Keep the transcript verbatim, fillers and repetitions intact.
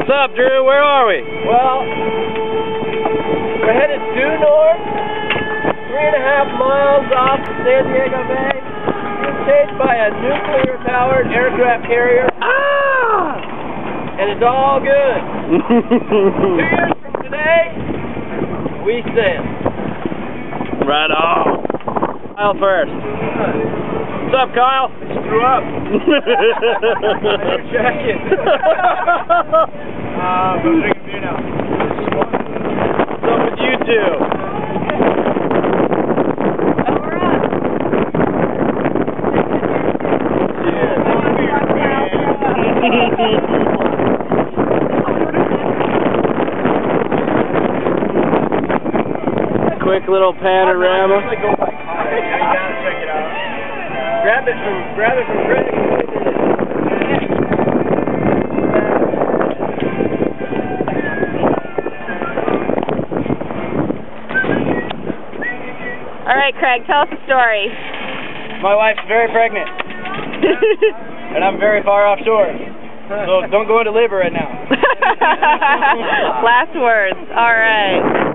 What's up, Drew? Where are we? Well, we're headed due north, three and a half miles off San Diego Bay. We're chased by a nuclear-powered aircraft carrier. Ah! And it's all good. Two years from today, we sail. Right on. Kyle first. What's up, Kyle? Screw up. New jacket. uh, I'm drinking beer now. What's up with you two? Quick little panorama. Grab it from, grab it from Greg. All right, Craig, tell us a story. My wife's very pregnant, and I'm very far offshore, so don't go into labor right now. Last words. All right.